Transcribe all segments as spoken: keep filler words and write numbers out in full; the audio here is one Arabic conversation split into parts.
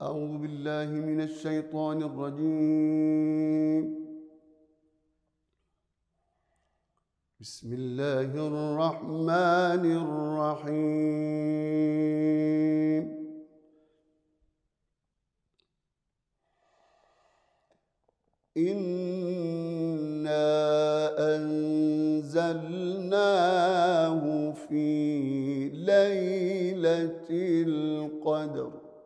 أعوذ بالله من الشيطان الرجيم. بسم الله الرحمن الرحيم. إنا أنزلناه في ليلة القدر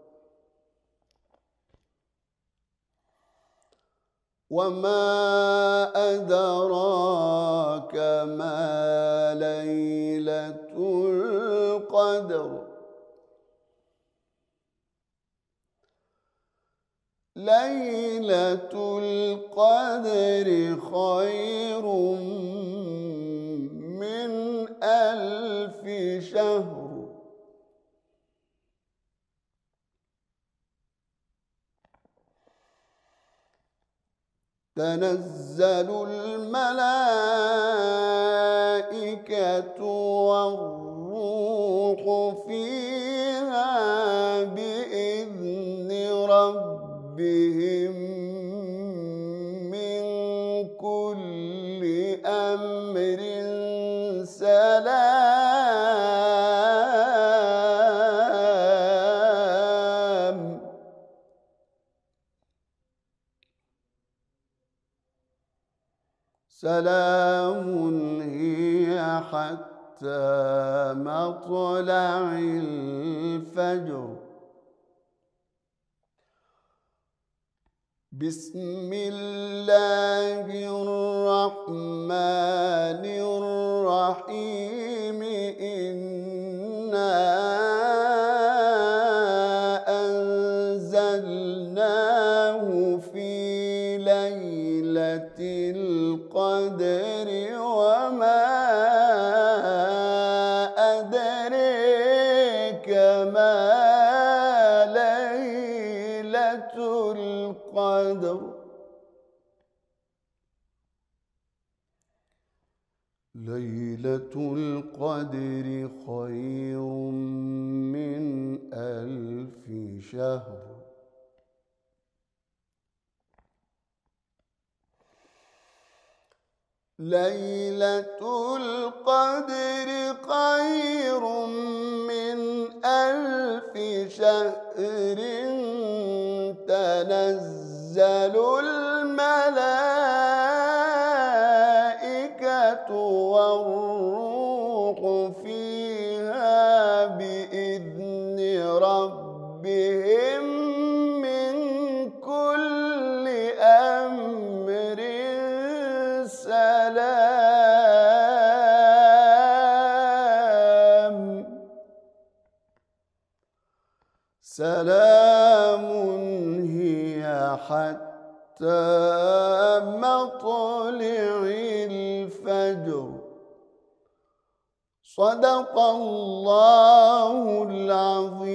وما أدراك ما ليلة القدر ليلة القدر خير من ألف شهر تنزل الملائكة والروح فيها بإذن ربهم من كل أمر سلام سلام هي حتى مطلع الفجر. بسم الله الرحمن الرحيم. إنا أنزلناه في ليلة القدر وما أدريك ما ليلة القدر ليلة القدر خير من ألف شهر. ليلة القدر خير من ألف شهر تنزل الملائكة والروح فيها بإذن ربهم من كل أمر سلام سلام هي حتى مطلع الفجر. صدق الله العظيم.